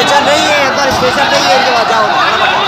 station نہیں ہے اندر station نہیں ہے ان کے بعد جاؤ